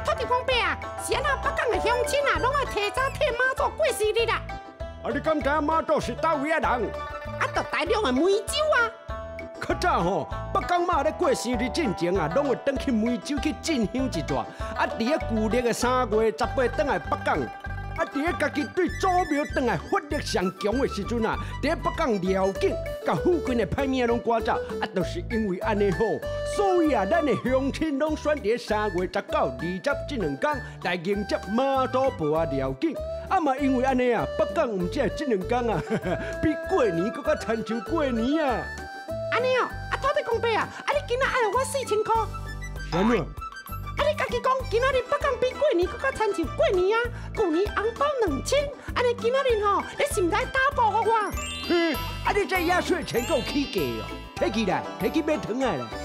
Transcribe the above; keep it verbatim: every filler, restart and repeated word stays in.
土地公伯啊，是安那北港的乡亲啊，拢爱提早替妈祖过生日啦。 啊，你敢知影妈祖是倒位啊人？ 啊，就大量的梅州啊。 较早吼，北港妈咧过生日进前啊，拢会转去梅州去进香一段。啊，伫咧旧历的三月十八转来北港。 啊！伫咧家己对祖庙转来法力上强的时阵啊，伫咧北港辽境，甲附近的歹命拢赶走。啊，就是因为安尼好，所以啊，咱的乡亲拢选伫三月十九、二十这两天来迎接妈祖婆啊辽境。啊嘛，因为安尼啊，北港唔止这两天啊，比过年搁较亲像过年啊。 安尼哦，啊土地公伯啊，啊你今仔爱我四千块。 什么？ 啊！你家己讲，今仔日北港比过年搁较亲像过年啊！旧年红包两千，安尼今仔日吼，你是毋知打包给我？ 哼！啊，你这压岁钱够起价哦，摕起来，摕去买糖啊啦！